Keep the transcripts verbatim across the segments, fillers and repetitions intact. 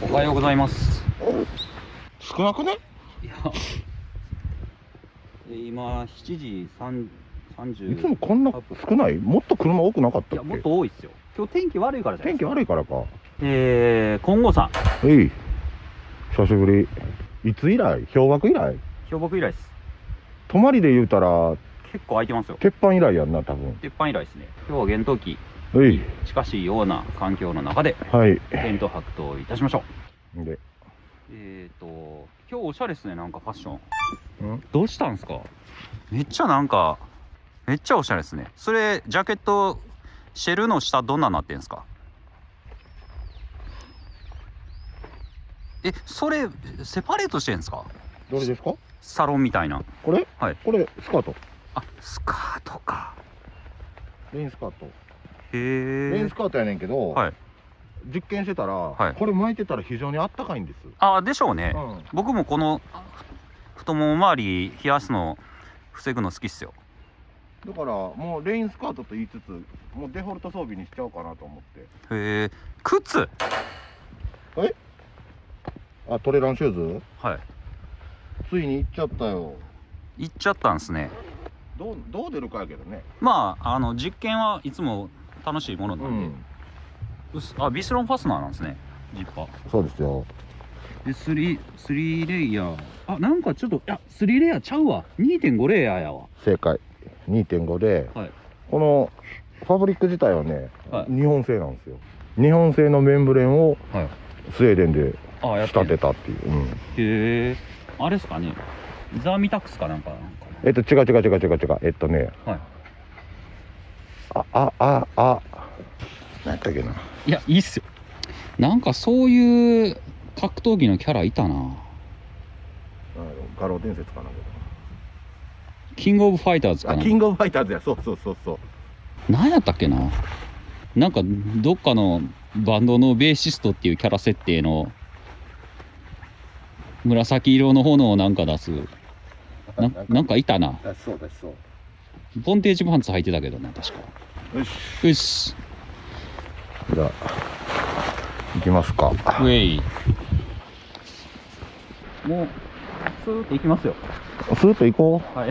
おはようございます。 少なくね？ いや、今しちじさんじゅう。 いつもこんな少ない？もっと車多くなかったっけ？ いや、もっと多いですよ。今日天気悪いからじゃないですか。 天気悪いからか。 えー、金剛さん。 えい、久しぶり。いつ以来？氷瀑以来？ 氷瀑以来です。 泊まりで言うたら結構空いてますよ。 鉄板以来やんな、多分。 鉄板以来ですね。今日は厳冬期えい、 近しいような環境の中ではい。 テント泊といたしましょう。 で、 えーと今日おしゃれですね。なんかファッションん？ どうしたんすか？めっちゃなんかめっちゃおしゃれですね。それジャケットシェルの下どんなになってんすか？え、それセパレートしてんすか？ どれですか？ サロンみたいな。 これ？ はい。 これスカート。 あ、スカートか。 レインスカート。 へえ。 レインスカートやねんけど、 はい。 実験してたら、 はい、 これ巻いてたら非常にあったかいんです。 ああ、でしょうね。 うん、 僕もこの太もも周り冷やすの防ぐの好きっすよ。 だからもうレインスカートと言いつつ、もうデフォルト装備にしちゃおうかなと思って。 へえ。靴？ え？あ、トレランシューズ？ はい。 ついに行っちゃったよ。 行っちゃったんすね。 どうどう出るかやけどね。 まああの実験はいつも楽しいものなんで。うん、あ、ビスロンファスナーなんですね。ジッパー。 そうですよ。 で、スリー、スリーレイヤー。あ、なんかちょっと、いや、スリーレイヤーちゃうわ。にてんごレイヤーやわ。 正解。にてんご で、はい、このファブリック自体はね、はい、日本製なんですよ。日本製のメンブレンをスウェーデンで仕立てたっていう。うん、へえ。あれですかね。ザーミタックスかなんかなんか。 えっと違う違う違う違う違う。えっとね。はい。ああああ。何やったっけな。 いや、いいっすよ。なんかそういう格闘技のキャラいたな。 画廊伝説かな。 キングオブファイターズかな。 キングオブファイターズや。そうそうそうそう。 何やったっけな。なんかどっかのバンドのベーシストっていうキャラ設定の紫色の炎をなんか出す な, なんかいたな。 そうですそう。 ボンテージパンツ履いてたけどな、確か。 よしよし。 じゃあ行きますか。 ウェイ。もうスーッと行きますよ。 スーッと行こう。はい。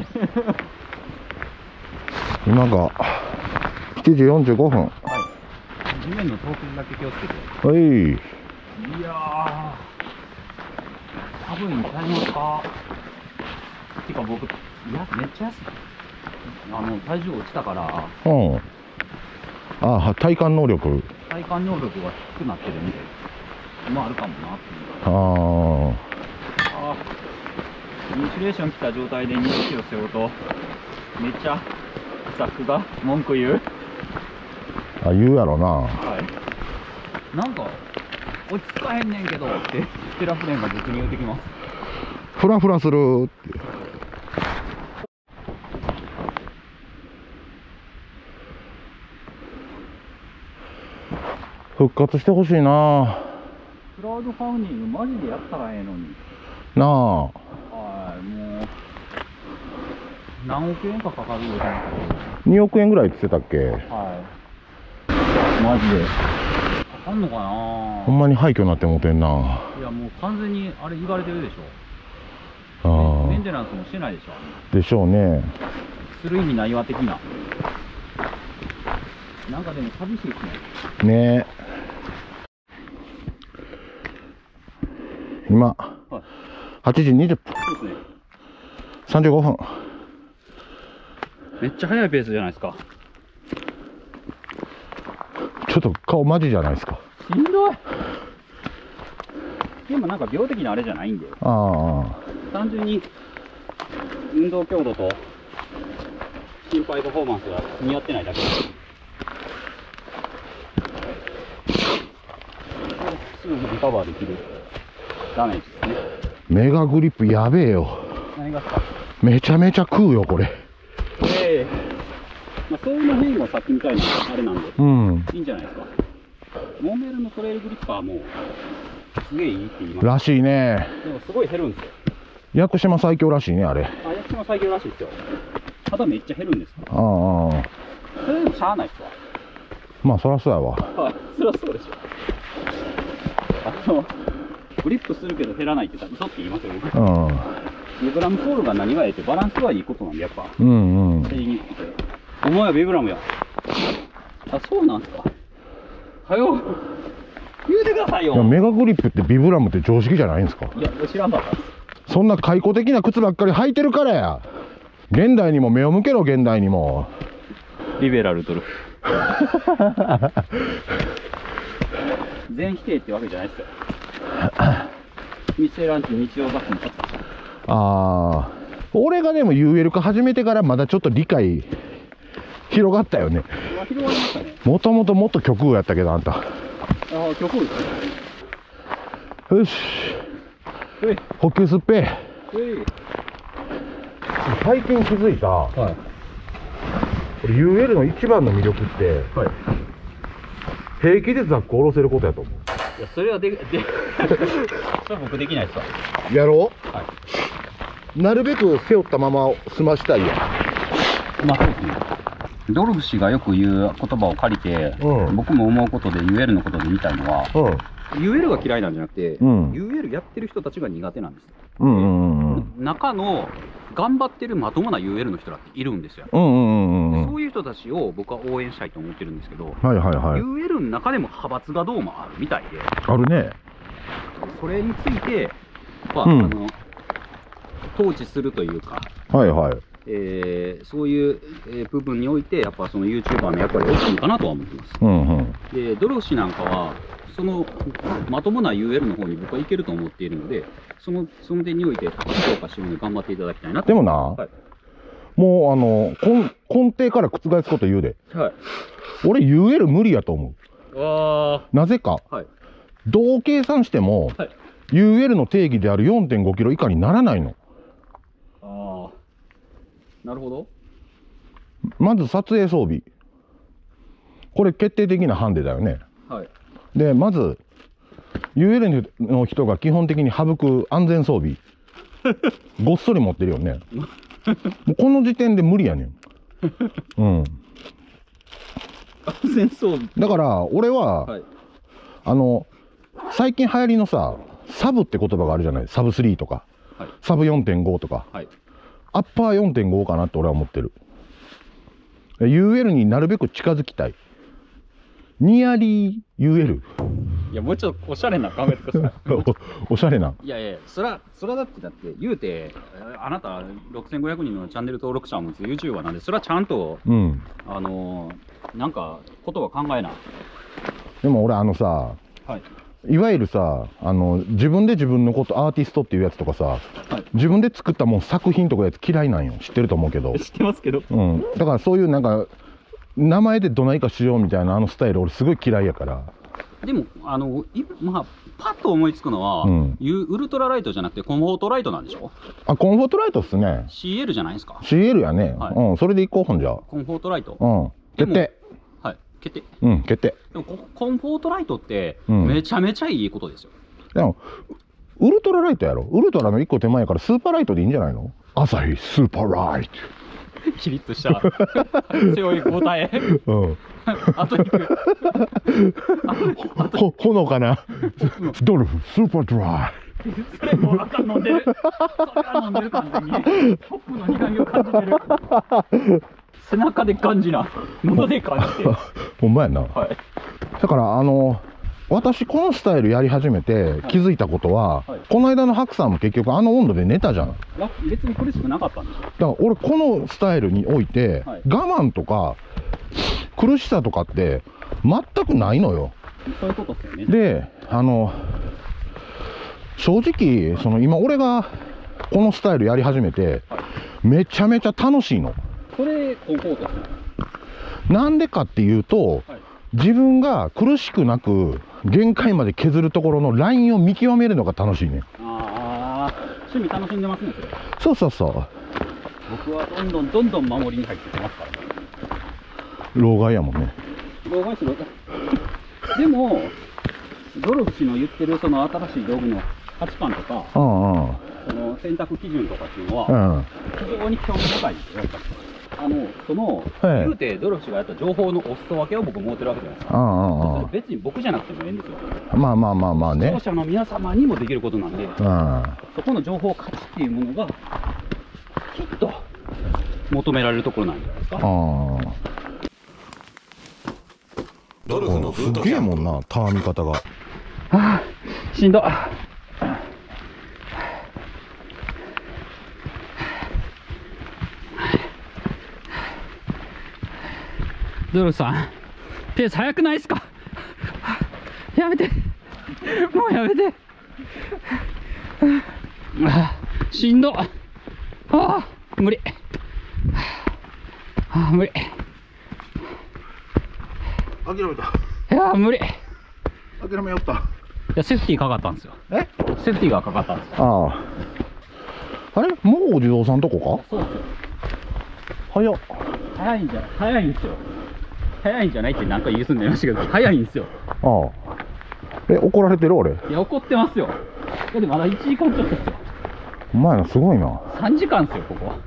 今がしちじよんじゅうごふん。はい。 地面の凍結だけ気をつけて。 はい。いやー、寒いんちゃいますか？てか僕、いや、めっちゃ安い。あの体重落ちたから。 うん。ああ、体感能力。 体感能力が低くなってるんで、まああるかもなっていう。 ああ。ああ。インシュレーション来た状態でにじゅっキロ背負うと、めっちゃザックが文句言う。 あ、言うやろな。 はい。なんか落ち着かへんねんけどってテラフレンが僕に言うてきます。 フラフラするって。復活してほしいな。 クラウドファウンディングマジでやったらええのになあ。 はい。もう何億円かかかるよ。 におくえんぐらいって言ってたっけ。はい。 マジでかかんのかな。 ほんまに廃墟になってもうてんな。 いや、もう完全にあれ言われてるでしょ。ああ、 メンテナンスもしてないでしょ。 でしょうね。 する意味ないわ的な。なんかでも寂しいですね。 ねえ。今、はい、はちじにじゅっぷん。そうですね。さんじゅうごふん。 めっちゃ速いペースじゃないですか。 ちょっと顔マジじゃないですか。 しんどい。でもなんか病的なあれじゃないんで。ああ。単純に運動強度と心肺パフォーマンスが似合ってないだけです。すぐリカバーできるダメージですね。 メガグリップやべえよ。 何がですか？ めちゃめちゃ食うよこれ。 ええー、まあ、そういうの辺がさっきみたいなあれなんで、うん、いいんじゃないですか。モンベルのトレイルグリッパーもすげえいいって言いますらしいね。 でもすごい減るんですよ。 屋久島最強らしいね、あれ。 あ、屋久島最強らしいですよ。ただめっちゃ減るんですよ。ああ。それでもしゃあないっすわ。 まあそらそうやわ。 はい、そりゃそうでしょ。あのグリップするけど減らないって言ったら嘘って言いますよ、僕。 うん。 ビブラムソールが何がええってバランスがいいことなんで、やっぱ。 うんうん。 言いにくくて。お前はビブラムや。あ、そうなんすか。はよ。言うてくださいよ。 いや、メガグリップってビブラムって常識じゃないんですか？ いや、知らんかったです。 そんな解雇的な靴ばっかり履いてるからや。現代にも目を向けろ、現代にも。 リベラルドルフ。全否定ってわけじゃないですよ。ミッシェランチ日曜学校も買った。 ああ、俺がでも ユーエル 化始めてからまだちょっと理解広がったよね。 広がりましたね。 もともともっと極右やったけど、あんた。 ああ、極右ですね。よし。補給すっぺ。最近気づいた。はい。これ ユーエル の一番の魅力って、はい、平気でザック下ろせることやと思う。 いや、それはで、で、それは僕できないですわ。 やろう？ はい。 なるべく背負ったまま済ましたいやん。 まあそうですね。ドルフ氏がよく言う言葉を借りて、うん、僕も思うことで ユーエル のことで言いたいのは、うん、ユーエル が嫌いなんじゃなくて、うん、ユーエル やってる人たちが苦手なんです。うんうんうん、中の頑張ってるまともな ユーエル の人だっているんですよ。そういう人たちを僕は応援したいと思ってるんですけど、はいはいはい、ユーエル の中でも派閥がどうもあるみたいで、 あるね。 それについて、まあ、うん、あの統治するというか、はいはい、えー、そういう、えー、部分において、やっぱその ユーチューバー の役割が大きいかなとは思ってます。うんうん、でドルフ氏なんかは、そのまともな ユーエル の方に僕はいけると思っているので、そのその点において高く評価しように頑張っていただきたいなと。 でもな、はい、もうあの根根底から覆すこと言うで、はい、俺 ユーエル 無理やと思う。あなぜか、はい、どう計算しても、はい、ユーエル の定義である よんてんごキロ以下にならないの。 ああ、なるほど。 まず撮影装備、これ決定的なハンデだよね。はい、でまず ユーエル の人が基本的に省く安全装備ごっそり持ってるよね。もうこの時点で無理やねん。うん、 安全装備だから俺は、はい、あの最近流行りのさ、サブって言葉があるじゃない。サブスリーとか、はい、サブ よんてんご とか、はい、アッパー よんてんご かなって俺は思ってる。 ユーエル になるべく近づきたい。ニアリー ユーエル。 いや、もうちょっとおしゃれな考えてください。 お, おしゃれな。 いやいや、そら、そらだって、だって、言うて、あなたろくせんごひゃくにんのチャンネル登録者を持つ ユーチューバー なんで、それはちゃんと、うん、あのー、なんか、ことは考えな。 でも俺、あのさ、はい、いわゆるさ、あの、自分で自分のこと、アーティストっていうやつとかさ、はい、自分で作ったもん作品とかやつ嫌いなんよ。知ってると思うけど。 知ってますけど。 うん。だからそういうなんか、名前でどないかしようみたいなあのスタイル俺すごい嫌いやから。 でもあのまあパッと思いつくのは、うん、ウルトラライトじゃなくてコンフォートライトなんでしょ。 あ、コンフォートライトっすね。 シーエル じゃないですか。 シーエル やね、はい、うん、それでいこう。ほんじゃコンフォートライト、 うん、決定。 はい、決定。 うん決定。 でもコンフォートライトってめちゃめちゃいいことですよ、 うん、でもウルトラライトやろ。ウルトラのいっこ手前からスーパーライトでいいんじゃないの。朝日スーパーライトキリッとした強い答え。うん。あといく。 ほ、ほのかな。ドルフスーパードライ。 それもうあかん飲んでる。それは飲んでる感じに。ホップの苦みを感じてる。背中で感じな。喉で感じて。 ほんまやな。はい。だからあの。私このスタイルやり始めて気づいたことは、はいはい、この間のハクさんも結局あの温度で寝たじゃん。 別に苦しくなかったんでしょ。だから俺このスタイルにおいて、はい、我慢とか苦しさとかって全くないのよ。 そういうことですよね。 で、あの正直その今俺がこのスタイルやり始めて、はい、めちゃめちゃ楽しいの。 それコンフォートですね。 なんでかっていうと、はい、自分が苦しくなく限界まで削るところのラインを見極めるのが楽しいね。 ああ、趣味楽しんでますね、それ。 そうそうそう。 僕はどんどんどんどん守りに入ってきますからね。 老害やもんね。 老害しろ。でもドルフ氏の言ってるその新しい道具の価値観とか、うんうん、その選択基準とかっていうのは、うん、非常に興味深いですよ。 あのその言うてドルフ氏がやった情報のお裾分けを僕持ってるわけじゃないですか。それ別に僕じゃなくてもいいんですよ。 まあまあまあまあね。 視聴者の皆様にもできることなんで、そこの情報価値っていうものがきっと求められるところなんじゃないですか。 ドルフのブートキャンプすげえもんな、たわみ方が。 あーしんど。ドルフさんペース速くないですか。やめて、もうやめて。あーしんど。ああ無理。ああ無理。 諦めた。 いや無理。 諦めよった。いやセーフティーかかったんですよ。えセーフティーがかかったんですよ。あああれもうお地蔵さんとこか。 そうですよ。 早っ。 早いんじゃ早いんですよ。早いんじゃないって何か言いすんでましたけど、早いんですよ。 ああえ怒られてる俺。 いや怒ってますよ。だってまだいちじかんちょっとですよ。 お前らすごいな。 さんじかんですよここは。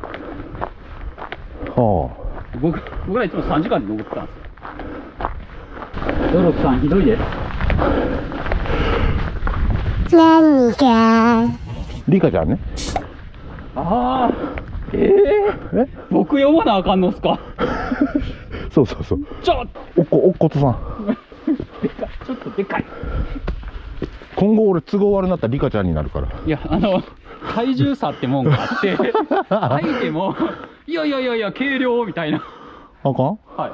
はあ僕僕らいつもさんじかんで登ってたんですよ。ドロフさんひどいです。 何かリカちゃんね。 ああえー、え僕読まなあかんのっすか。 そうそうそう。 ちょっおっこおっことさんでかいちょっとでかい。 今後俺都合悪なったらリカちゃんになるから。 いやあの体重差ってもんがあって相手もいやいやいやいや軽量みたいな。 あかん。 はい。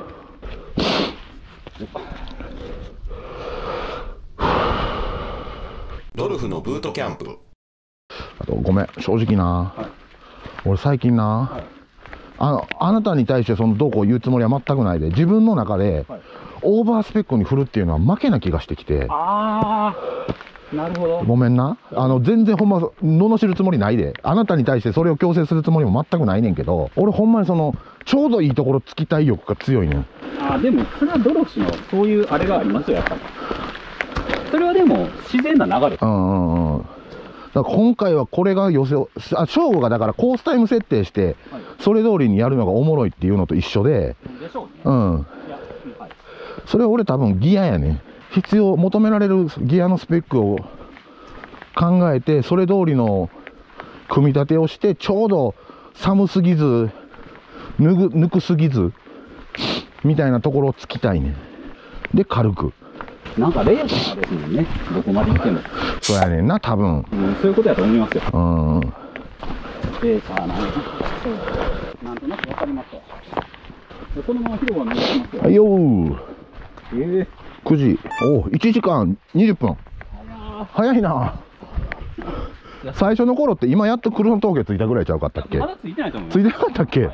ドルフのブートキャンプ。 あとごめん正直な、はい、俺最近な、はい、あのあなたに対してそのどうこう言うつもりは全くないで、自分の中で、はい、オーバースペックに振るっていうのは負けな気がしてきて。 ああなるほど。 ごめんな、あの全然ほんま罵るつもりないで、あなたに対してそれを強制するつもりも全くないねんけど、俺ほんまにそのちょうどいいところつきたい欲が強いねん。 ああでもそれはドロフ氏のそういうあれがありますよやっぱり。それはでも自然な流れ。うんうんうん。 だから今回はこれが寄せを、あ、勝負がだからコースタイム設定して、はい、それ通りにやるのがおもろいっていうのと一緒で。 でしょうね。 うん。はい、それは俺多分ギアやね。必要、求められるギアのスペックを考えて、それ通りの組み立てをして、ちょうど寒すぎず、ぬぐ、ぬくすぎず、みたいなところをつきたいね。で、軽く。 なんかレーサーですもんね、どこまで行っても。 そうやねんな、多分。 うん、そういうことやと思いますよ。 うん。 レーサーなんか、なんとなくわかりますわ。このまま広場目指しますよ。 はいよー。 えー、 くじ。おいちじかんにじゅっぷん。早いな。最初の頃って今やっと車の峠ついたぐらいちゃうかったっけ？ まだついてないと思います。 ついてなかったっけ？はい、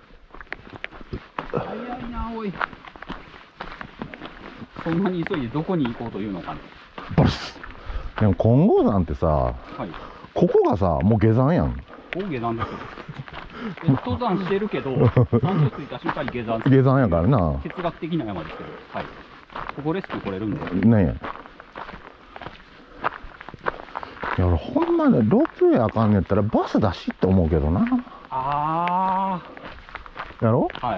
早いな、おい。そんなに急いでどこに行こうというのかね。 バス。でも金剛山ってさ、はい、ここがさもう下山やん。 ここ下山ですよ。登山してるけど、山頂着いた瞬間に下山。 下山やからな。 哲学的な山ですけど、はい。ここレスキュー来れるんで。 ねえ。いや俺ほんまねロープウェイあかんねやったらバスだしって思うけどな。 ああ。やろ？ はい。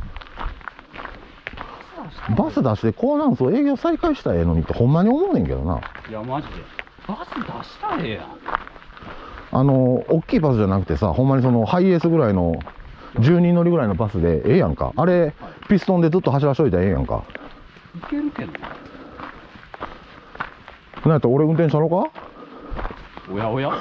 バス出して高難層営業再開したらええのにってほんまに思うねんけどな。 いやマジでバス出したらええやん。 あの大きいバスじゃなくてさ、ほんまにそのハイエースぐらいのじゅうにん乗りぐらいのバスでええやんか。あれ、はい、ピストンでずっと走らしといたらええやんか。 いけるけどな。 なんやったら俺運転したのか。 おやおや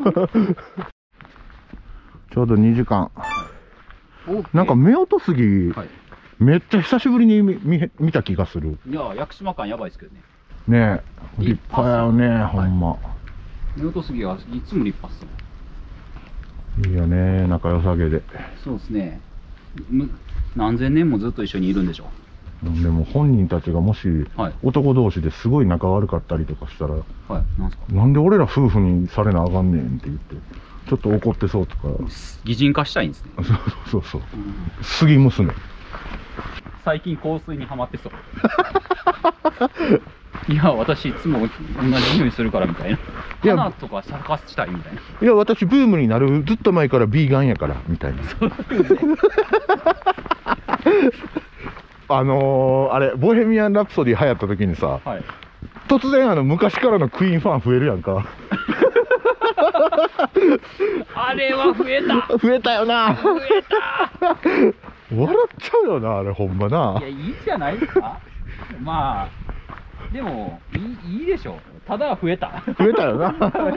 ちょうどにじかん。なんか目音杉、はい、めっちゃ久しぶりに 見, 見, 見た気がする。 いや屋久島感やばいですけどね。 ねえ立派やよね、はい、ほんま。 目音杉はいつも立派っすね。いいよね仲良さげで。 そうですね。何千年もずっと一緒にいるんでしょ。 でも本人たちがもし男同士ですごい仲悪かったりとかしたら、はい、なんすか、なんで俺ら夫婦にされなあかんねんって言ってちょっと怒ってそうとか。 擬人化したいんですね。 そうそうそう、うん、杉娘最近香水にはまってそういや、私いつも同じ匂いするからみたいな。 いや花とか咲かしたいみたいな。 いや、私ブームになるずっと前からビーガンやからみたいな。あのー、あれボヘミアン・ラプソディ流行った時にさ、はい、突然あの昔からのクイーンファン増えるやんか。 あれは増えた。 増えたよな。 増えた。 笑っちゃうよな、あれほんまな。 いや、いいじゃないですか。まあでもいい、いいでしょ。ただ増えた。 増えたよな。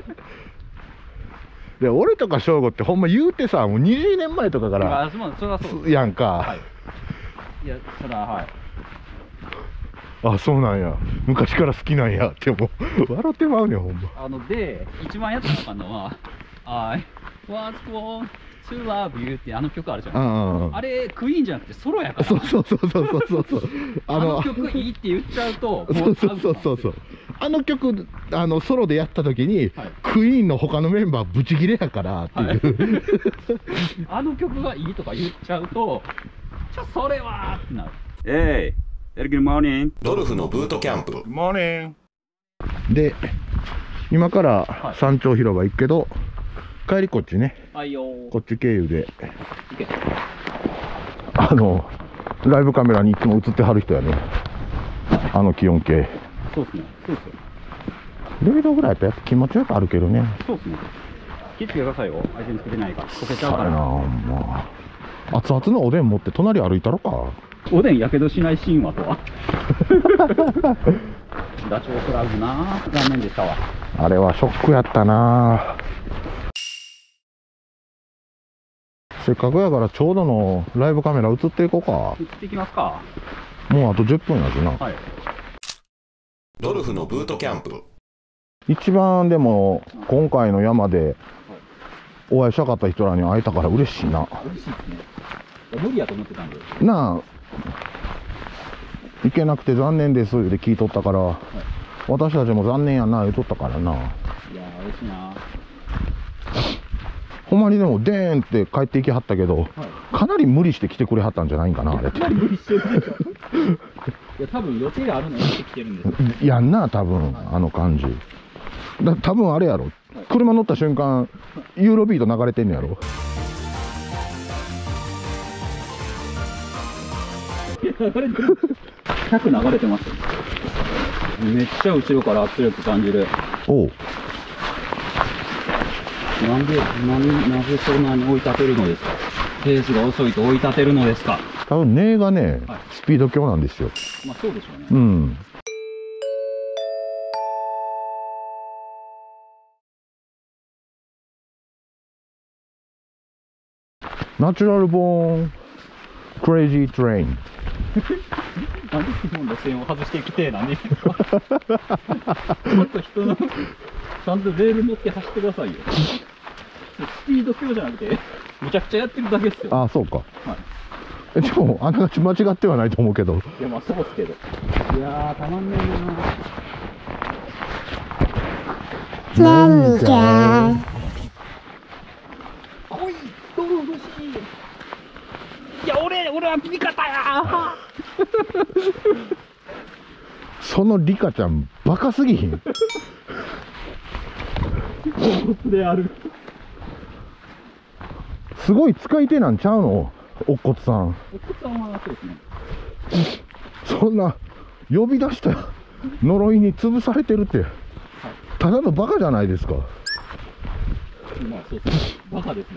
で、俺とか翔吾ってほんま言うてさ、もうにじゅうねんまえとかからあ、そそれはそうやんか。 はい、いや、ただ、はい。 あ、そうなんや。昔から好きなんやってもう笑ってまうねん、ほんま。 あので一番やったのかんのは「I was born to love you」ってあの曲あるじゃん。あれクイーンじゃなくてソロやから。 そうそうそうそうそうそう。 あの曲いいって言っちゃうと、 そうそうそうそうそう。あの曲あのソロでやった時に、はい、クイーンの他のメンバーブチギレやからっていう、はい、 あの曲がいいとか言っちゃうとちょそれはってなる。えい。Good morning. ドルフのブートキャンプ。 Good morning. で、今から山頂広場行くけど、はい、帰りこっちね。 はいよ。 こっち経由で。あの、ライブカメラにいつも映ってはる人やね。あの気温計。 そうっすね。そうっすよ。 れいどぐらいやったらやっぱ気持ちよくあるけどね。 そうっすね。気付けてくださいよ。相手につけてないから。溶けちゃうから。 な、まあ。熱々のおでん持って隣歩いたろか。 おでんやけどしない神話とは。ダチョウクラウズな、残念でしたわ。 あれはショックやったな。せっかくやからちょうどのライブカメラ映っていこうか。 映っていきますか。 もうあとじゅっぷんやしな。 はい、 ドルフのブートキャンプ。 一番でも今回の山でお会いしたかった人らに会えたから嬉しいな。 嬉しいですね。無理やと思ってたんでなあ、行けなくて残念ですって聞いとったから、はい、私たちも残念やな言うとったからな。いやー嬉しいな。 ほんまにでもでーんって帰っていきはったけど、はい、かなり無理して来てくれはったんじゃないんかなあれって。 かなり無理してるでしょ。いや多分予定があるのに来てるんですやんな多分、はい、あの感じだ。多分あれやろ、はい、車乗った瞬間ユーロビート流れてんのやろ。 流れてる。ひゃく流れてます。めっちゃ後ろから圧力感じる。 おう。 なんで、なに、なぜそんなに追い立てるのですか。ペースが遅いと追い立てるのですか。 多分根がね、はい、スピード強なんですよ。 まあそうでしょうね。 うん。ナチュラルボーンクレイジートレイン。 なんで基本路線を外してきてなんですか。もっと人のちゃんとレール乗って走ってくださいよ。スピード強じゃなくてむちゃくちゃやってるだけですよ。 ああそうか。 はい、 えでもあながち間違ってはないと思うけど。 いやまあそうですけど。いやーたまんねえな。 なんじゃおいドルフシー。いや俺俺は味方や。 そのリカちゃんバカすぎひん。 である。 すごい使い手なんちゃうの、おっこつさん。 おっこつさんはそうですね。 そんな呼び出した呪いに潰されてるって、はい、ただのバカじゃないですか。 まあそうですね。バカですね。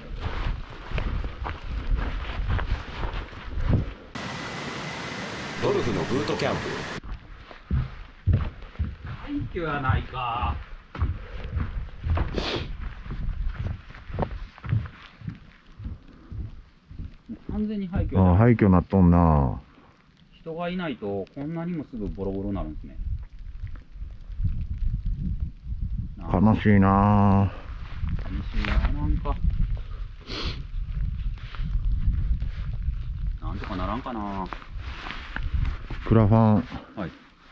ドルフのブートキャンプ。 廃墟やないか。完全に廃墟。 ああ廃墟なっとんな。 人がいないとこんなにもすぐボロボロになるんですね。 悲しいな。 悲しいな。なんかなんとかならんかな。 クラファン。 はい。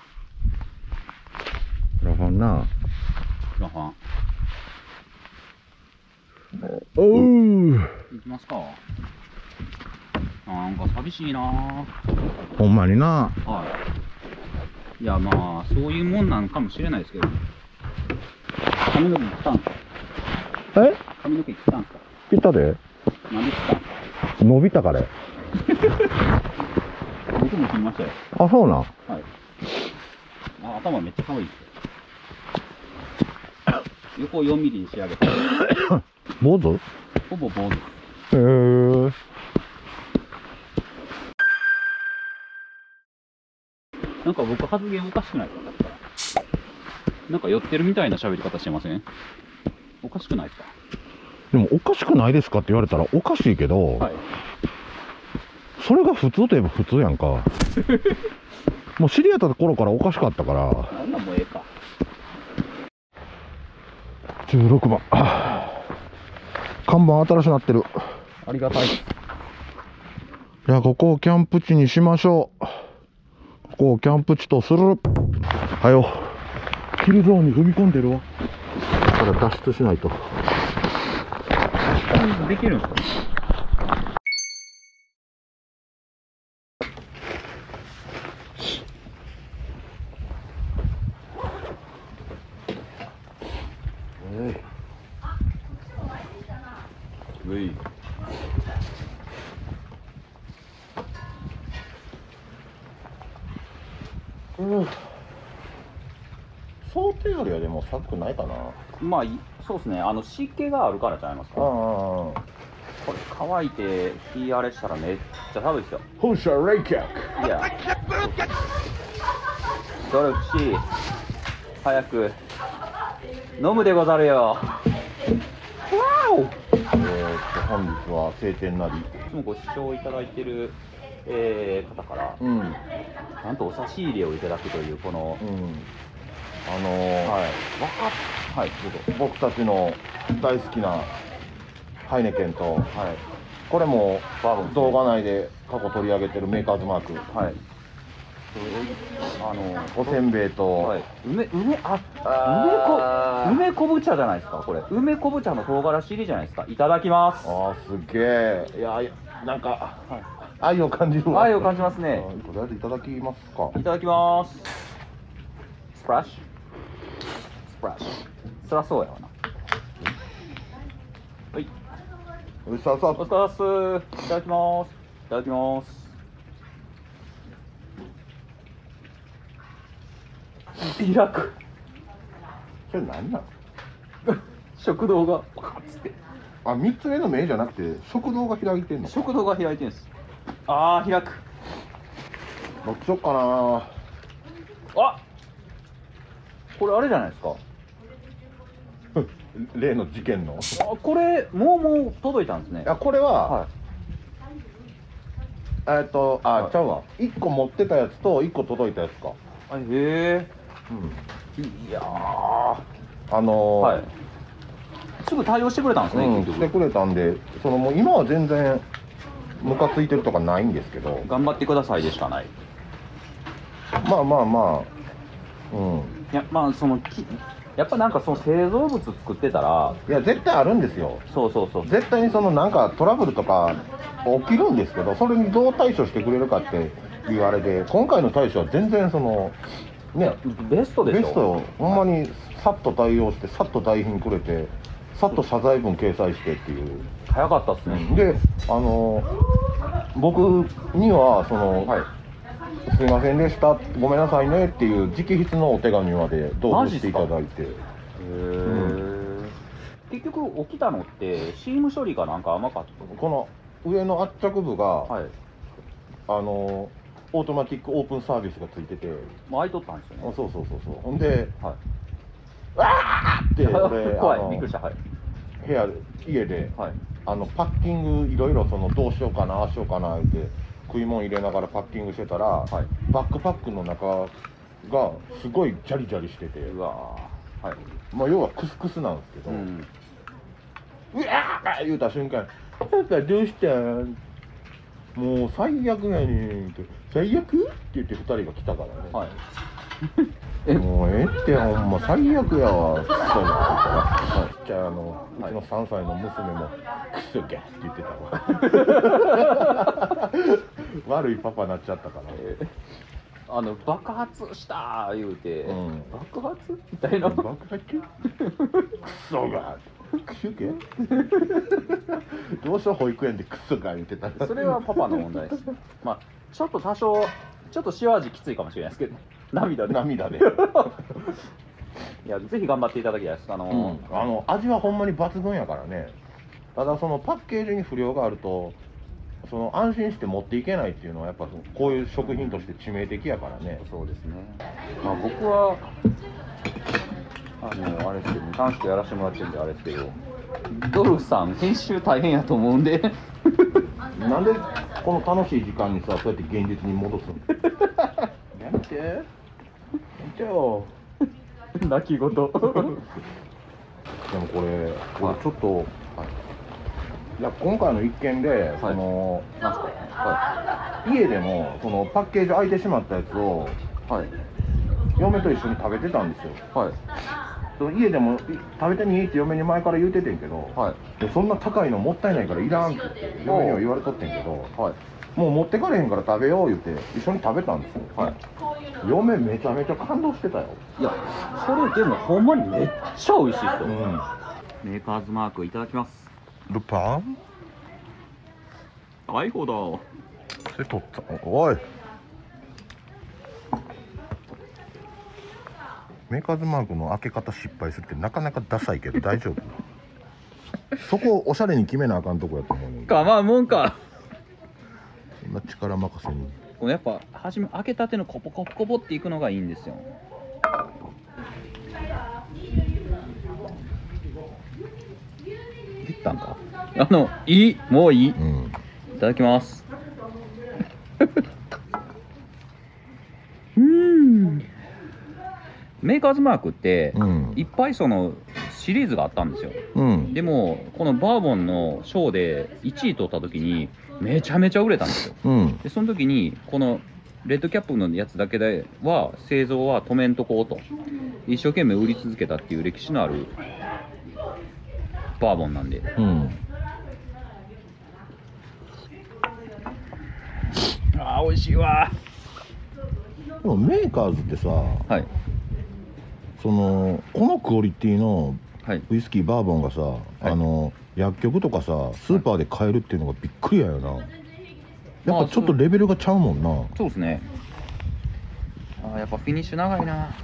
クラファンな。 クラファン。 おう。 行きますか。なんか寂しいな。 ほんまにな。 はいや、まあ、そういうもんなんかもしれないですけど、髪の毛切ったんすか？ え？ 髪の毛切ったんすか？ 切ったで。 なんで切ったんすか？ 伸びたから。 僕も切りましたよ。 あ、そうなん。 はい。あ、頭めっちゃ可愛いですよ。横よんミリに仕上げた。 坊主？ ほぼ坊主。 へえ。 なんか僕発言おかしくないですか？なんか寄ってるみたいな喋り方してません？おかしくないですか？ でもおかしくないですかって言われたらおかしいけど、はい、それが普通といえば普通やんか。もう知り合った頃からおかしかったから。 なんなんもうええか。 じゅうろくばん。看板新しくなってる。 ありがたい。 じゃあここをキャンプ地にしましょう。ここをキャンプ地とする。はよ。キルゾーンに踏み込んでるわ。ただ脱出しないと。 できるんですか？うい。 うん。想定よりはでも寒くないかな。 まあそうですね。あの湿気があるからちゃいますか。これ乾いて日荒れしたらめっちゃ寒いですよ。 放射冷却。 いや。ドルフシー早く飲むでござるよ。わお。 えー、本日は晴天なり。 いつもご視聴いただいてる、えー、方から、うん、なんとお差し入れをいただくというこの、うん、 あのー、はい、はい、どうぞ。僕たちの大好きなハイネケンと、はい、これも動画内で過去取り上げてるメーカーズマーク、はい、あのおせんべいと、はい、 梅梅ああ梅こ梅昆布茶じゃないですか。これ梅昆布茶の唐辛子入りじゃないですか。いただきます。 あーすげえ。いやなんか、はい、愛を感じるわ。 愛を感じますね。 とりあえずいただきますか。 いただきます。スプラッシュスプラッシュ。そらそうやわな。はい。 お疲れ様。 お疲れ様です。いただきます。いただきます。開く。 それ何なの？ 食堂がパカッつって。 あ、みっつめの目じゃなくて食堂が開いてんの？ 食堂が開いてんす。あー開く。 どっちよっかな。 あ、これあれじゃないですか。 例の事件の。 あ、これもうもう届いたんですね。 いやこれは、はい、えっとあ、はい、ちゃうわ。いっこ持ってたやつといっこ届いたやつか。 あ、へえ。うん。いやー、あのー、はい。 すぐ対応してくれたんですね。 うん、してくれたんで、そのもう今は全然ムカついてるとかないんですけど。 頑張ってくださいでしかない。 まあまあまあ。うん。いやまあそのきやっぱなんかその製造物作ってたら、 いや絶対あるんですよ。 そうそうそう。 絶対にそのなんかトラブルとか起きるんですけど、それにどう対処してくれるかっていうあれで、今回の対処は全然そのね、 ベストでしょ。 ベスト、ほんまにさっと対応してさっと代品くれて、さっと謝罪文掲載してっていう。 早かったっすね。 で、あの僕にはその、はい、すいませんでした、ごめんなさいねっていう直筆のお手紙まで同封していただいて。へえ、 うん。結局起きたのってシーム処理がなんか甘かった。 この上の圧着部が、はい、あのオートマティックオープンサービスがついてて、 もう開いとったんですよね。 そうそうそうそう。ほんで、はい、わーって俺怖い、びっくりした。はい、 部屋で家で、はい、あのパッキングいろいろそのどうしようかなああしようかなって食い物入れながらパッキングしてたら、はい、バックパックの中がすごいジャリジャリしてて、うわ、はい、まあ要はクスクスなんですけど、うん、うわー言うた瞬間、なんかどうしたん、もう最悪やねんって、最悪って言ってふたりが来たからね、はい、もうええってほんま最悪やわクソがって言ったら、はい、じゃああのうちのさんさいの娘もクソギャって言ってたわ悪いパパなっちゃったから、えー、 あの爆発したー言うて、うん、爆発みたいな。爆発クソがクシュケどうしよう保育園でクソが言ってた。 それはパパの問題です。まあちょっと多少ちょっと塩味きついかもしれないですけど、ね、涙で涙でいやぜひ頑張っていただきたいです。あのーうん、あの味はほんまに抜群やからね。ただそのパッケージに不良があるとその安心して持っていけないっていうのはやっぱこういう食品として致命的やからね。 そうですね。まあ僕はあのあれですけど楽しくやらせてもらってるんであれですけど、ドルフさん編集大変やと思うんでなんでこの楽しい時間にさそうやって現実に戻すのやめてやめてよ泣き言でもこれこれちょっと、はい、いや今回の一件で、はい、そのなんすか、はい、家でもそのパッケージ開いてしまったやつを、はい、嫁と一緒に食べてたんですよ。はい、その家でも食べてみって嫁に前から言うててんけど、はい、でそんな高いのもったいないからいらんって言って嫁には言われとってんけど、はい、もう持ってかれへんから食べよう言って一緒に食べたんですよ。はい、嫁めちゃめちゃ感動してたよ。 いやそれでもほんまにめっちゃ美味しいですよ。うん、メーカーズマークいただきます。 ルパンアイホだ。 それ取った。おいメーカーズマークの開け方失敗するってなかなかダサいけど大丈夫そこをおしゃれに決めなあかんとこやと思うね。 かまあもんかそんな力任せに。 このやっぱ初め開けたてのコポコポコポっていくのがいいんですよ。言ったんかあのいいもういい、うん、いただきますうんメーカーズマークって、うん、いっぱいそのシリーズがあったんですよ。うん、でもこのバーボンのショーでいちい取った時にめちゃめちゃ売れたんですよ。うん、でその時にこのレッドキャップのやつだけでは製造は止めんとこうと一生懸命売り続けたっていう歴史のあるバーボンなんで、うん、あー美味しいわ。 でもメーカーズってさ、はい、そのこのクオリティのウイスキーバーボンがさ、はい、あの薬局とかさスーパーで買えるっていうのがびっくりやよな。やっぱちょっとレベルがちゃうもんな。 そうですね。あやっぱフィニッシュ長いな。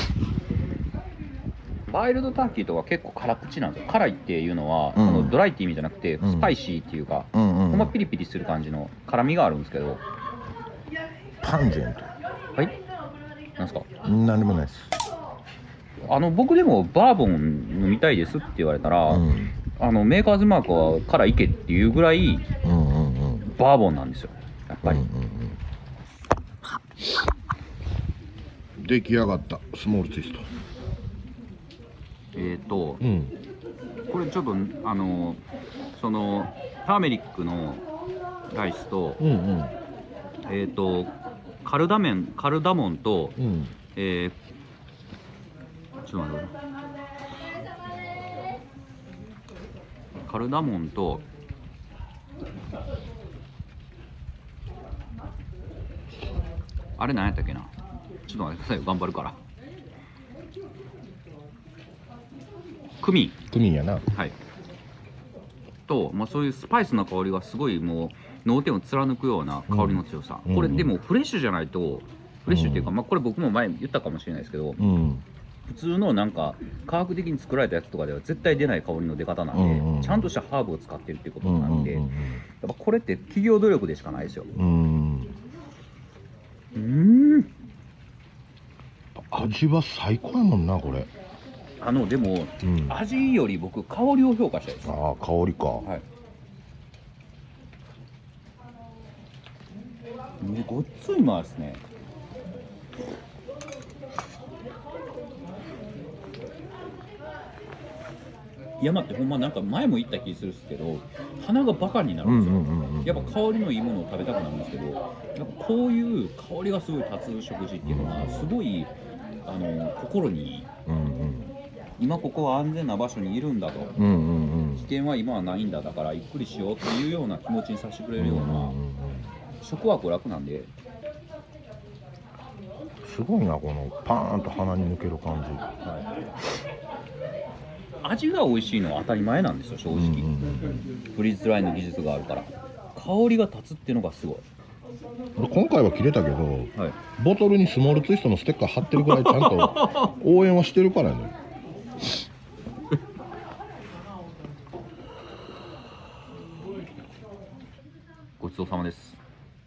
ワイルドターキーとか結構辛口なんですよ。辛いっていうのは、うん、あのドライって意味じゃなくて、うん、スパイシーっていうか、うんうんうん、ほんまピリピリする感じの辛みがあるんですけど。 パンジェント。 はい。なんすか。 なんでもないです。 あの僕でもバーボン飲みたいですって言われたら、うん、あのメーカーズマークはからいけっていうぐらい、うんうんうん、バーボンなんですよやっぱり。うんうんうん、出来上がったスモールツイスト。 えっ、ー、と、うん、これちょっとあのそのターメリックのライスと、うんうん、えっ、ー、とカルダメンカルダモンと、うん、えー、ちょっと待ってカルダモンとあれ何やったっけな。ちょっと待ってくださいよ頑張るから。クミンクミンやな。 はいと、まあ、そういうスパイスな香りがすごいもう脳天を貫くような香りの強さ、うん、これでもフレッシュじゃないとフレッシュっていうか、うん、まあこれ僕も前言ったかもしれないですけど、うん、普通のなんか科学的に作られたやつとかでは絶対出ない香りの出方なんで、うんうん、ちゃんとしたハーブを使ってるっていうことなんで、うんうんうん、やっぱこれって企業努力でしかないですよ。うんうん味は最高やもんなこれ。 あのでも、うん、味より僕香りを評価したいです。 ああ香りか。はい。 ごっついうまいですね。山ってほんまなんか前も言った気するんですけど鼻がバカになるんですよ。やっぱ香りのいいものを食べたくなるんですけどやっぱこういう香りがすごい立つ食事っていうのはすごいあの心にいい。うんうん今ここは安全な場所にいるんだと、うんうんうん、危険は今はないんだだからゆっくりしようっていうような気持ちにさせてくれるような、うんうんうん、食は娯楽なんですごいな、このパーンと鼻に抜ける感じ。はい、 味が美味しいのは当たり前なんですよ、正直。フリーズドライの技術があるから。香りが立つっていうのがすごい。 今回は切れたけど、はい、ボトルにスモールツイストのステッカー貼ってるぐらいちゃんと応援はしてるからね。 ごちそうさまです。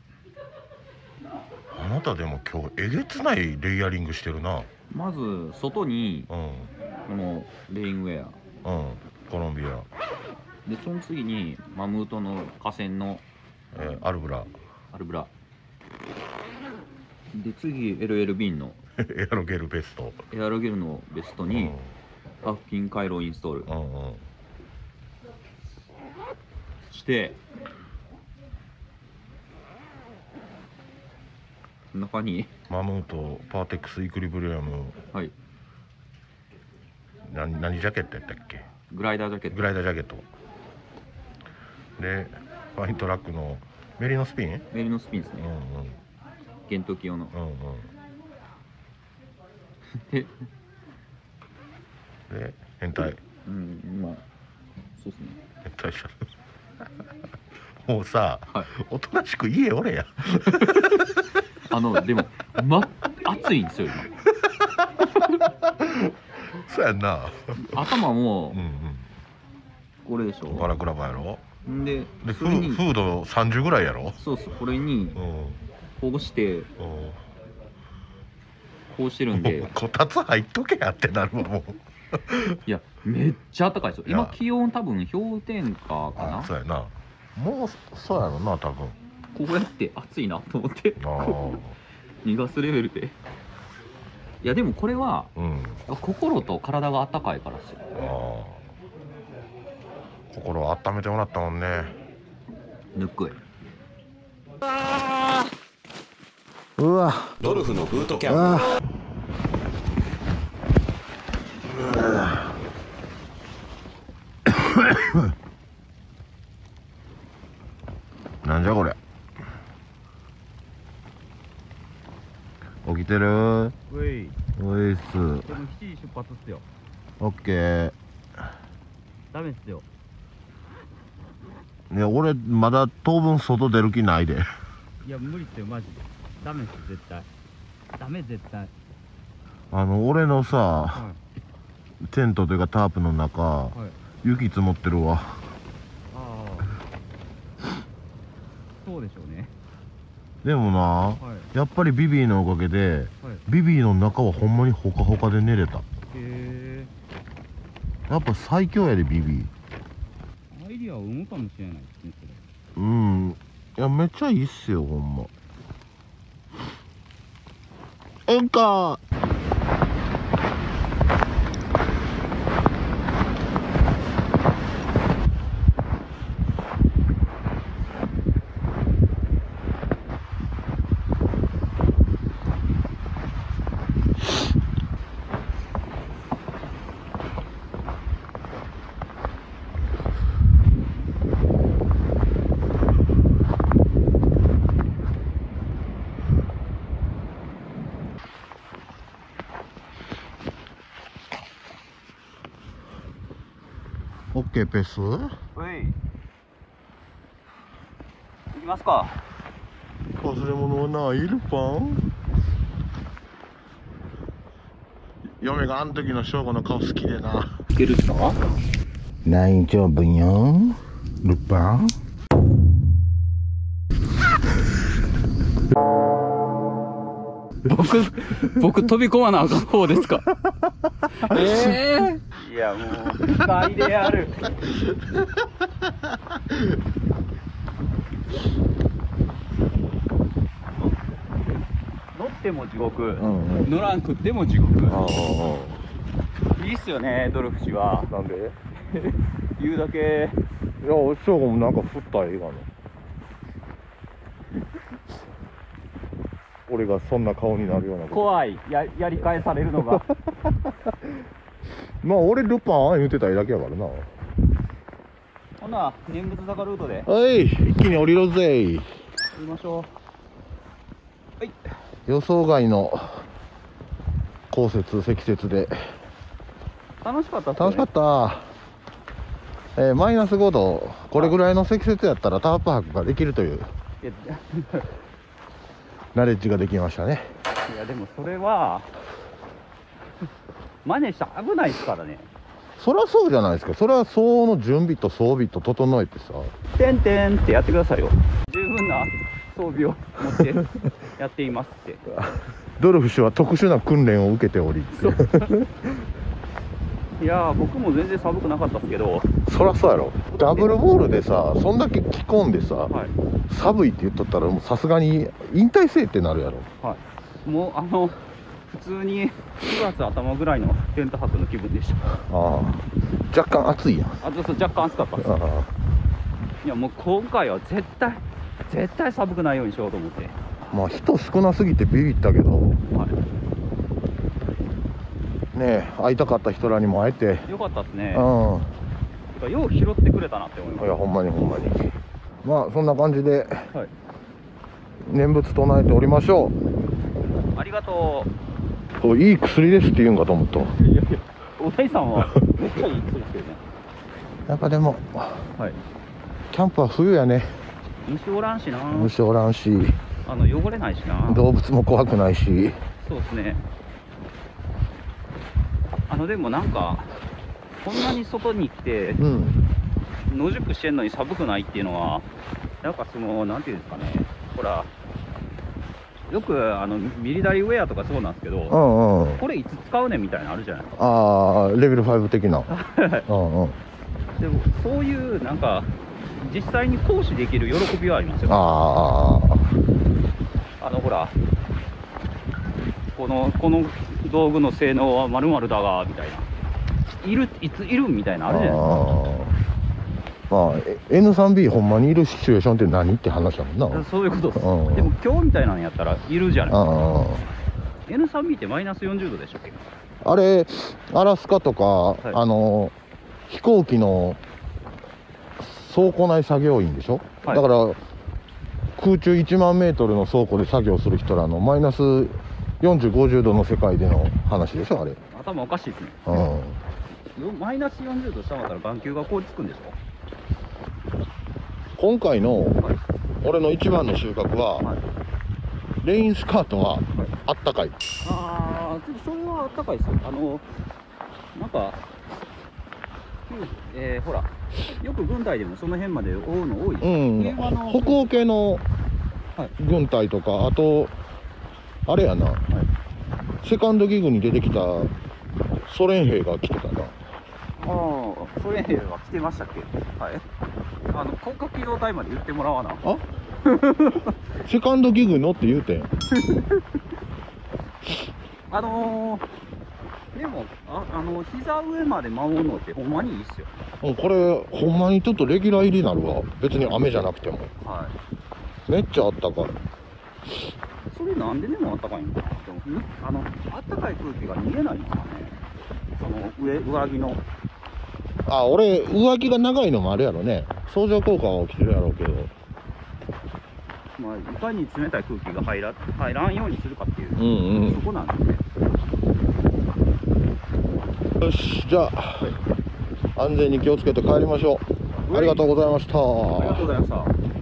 あなたでも今日えげつないレイヤリングしてるな。 まず外に、うん、このレインウェア、 うん、コロンビアで、その次にマムートの河川の、 えー、アルブラアルブラで、次 エルエル ビンのエアロゲルベストエアロゲルのベストに、うん、パフキン回路インストール、うんうん、して中にマムートパーテックスイクリブリアム、はい、何何ジャケットやったっけ？ グライダージャケット。 グライダージャケットで、ファイントラックのメリノスピン？ メリノスピンですね。うんうん、ゲントキ用の。うんうん、で、 で変態。 うん、まあそうですね。 変態者。もうさ、はい、おとなしく家おれや。 あのでもま暑いんですよ今。 そうやんな。 頭も、うんうん、これでしょ。 バラクラバやろ。 で、 でフードさんじゅうぐらいやろ。 そうそう、これにこうして、こうしてるんで。 こたつ入っとけやってなるわもう。 いや、めっちゃ暖かいですよ。今気温多分氷点下かな。 そうやな。もうそうやろな多分。 こうやって暑いなと思って逃がすレベルで。いやでもこれは、うん、心と体が温かいからですよ。あ、 心を温めてもらったもんね。 ぬっくい。 うわ、 ドルフのブートキャンプ。 なんじゃこれ。起きてる？ おい。 おいっす。でもしちじ出発っすよ。 オッケー。 ダメっすよ。 いや、俺まだ当分外出る気ないで。 いや、無理っすよ、マジで。ダメっす、絶対。ダメ、絶対。 あの、俺のさ、はい、テントというかタープの中、はい、雪積もってるわ。ああ。そうでしょうね。 でもな、はい、やっぱりビビーのおかげで、はい、ビビーの中はほんまにホカホカで寝れた。へえ。やっぱ最強やで、ビビー。 アイディアを生むかもしれないですね、 それ。うん。いや、めっちゃいいっすよ、ほんま。えんかオッケーペース。はい。 行きますか。 忘れ物はない？ルパン。嫁があの時の翔吾の顔好きでな。 いけるっすか？ 大丈夫よ、ルパン。 僕、僕飛び込まなあかん方ですか？ええー、いやもう不快である。乗っても地獄、うんうん、乗らんくっても地獄。いいっすよね、ドルフ氏は。 なんで？ 言うだけ。 いや、翔吾もなんか振ったらええがね。俺がそんな顔になるようなこと。 怖い、や、やり返されるのが。 まあ俺ルパン言うてただけやからな。 ほな念仏坂ルートで。 はい、一気に降りろぜ。 降りましょう。はい。 予想外の降雪積雪で楽しかったっすね。 楽しかった。えー、マイナスごど、これぐらいの積雪やったらタープ泊ができるというナレッジができましたね。 いやでもそれは真似したら危ないですからね。 そりゃそうじゃないですか。それは相応の準備と装備と整えてさ、 てんてんってやってくださいよ。十分な装備を持ってやっていますってドルフ氏は特殊な訓練を受けておりいやー僕も全然寒くなかったですけど。 そりゃそうやろ。ダブルボールでさ、そんだけ着込んでさ、はい、寒いって言っとったらもうさすがに引退せえってなるやろ。 はい、もうあの普通にしがつ頭ぐらいのテント泊の気分でした。ああ、若干暑いやん。 あ、そうそう、若干暑かったです。ああ、いやもう今回は絶対絶対寒くないようにしようと思って。 まあ人少なすぎてビビったけど、はい、ねえ、会いたかった人らにも会えてよかったですね。うん、てかよう拾ってくれたなって思います。 いやほんまにほんまに。まあそんな感じで、はい、念仏唱えておりましょう。 ありがとう。 いい薬ですって言うんかと思った。いやいや、 お大さんはめっちゃいい薬ですけどね。 やっぱでも、はい、キャンプは冬やね。 虫おらんしな。 虫おらんし、 あの汚れないしな。 動物も怖くないし。 そうですね。あのでもなんかこんなに外に来て、うん、野宿してんのに寒くないっていうのはなんかそのなんていうんですかね、ほらよくあのミリタリーウェアとかそうなんですけど、うんうん、これいつ使うねんみたいなのあるじゃないですか。 ああ、レベルご的な。うん、うん、 でもそういうなんか実際に行使できる喜びはありますよ。 ああのほらこのこの道具の性能はまるまるだがみたいな、いるいついるみたいなあるじゃないですか。 まあ、エヌスリービー ほんまにいるシチュエーションって何って話だもんな。 そういうことです。でも今日みたいなのやったらいるじゃないですか。エヌスリービー ってマイナスよんじゅうどでしたっけ。 あれアラスカとか、はい、あの飛行機の倉庫内作業員でしょ、はい、だから空中いちまんメートルの倉庫で作業する人らのマイナスよんじゅう、ごじゅうどの世界での話でしょ。あれ頭おかしいですね。うん、マイナスよんじゅうど下回ったら眼球が凍りつくんでしょ。 今回の俺の一番の収穫は、はい、レインスカートはあったかい。 ああ、ちょっとそれはあったかいですよ。あのなんか、えー、ほらよく軍隊でもその辺まで覆うの多いです。うん、 北欧系の軍隊とか、はい、あとあれやな、はい、セカンドギグに出てきたソ連兵が来てたな。 ああ、ソ連兵は来てましたっけ。はい。あの広角機動隊まで言ってもらわな。あセカンドギグのって言うてんあのー、でもあ、あの膝上まで舞うのってほんまにいいっすよ。 これほんまにちょっとレギュラー入りになるわ。別に雨じゃなくても。はい。めっちゃあったかい。 それなんででもあったかいんかな。でもあのあったかい空気が逃げないんですかね。その上上着の。 あ、俺上着が長いのもあるやろね。相乗効果は起きてるやろうけど、 まあ、いかに冷たい空気が入ら入らんようにするかっていう、うんうん、そこなんですね。 よし、じゃあ、はい、安全に気をつけて帰りましょう。ありがとうございました。 ありがとうございました。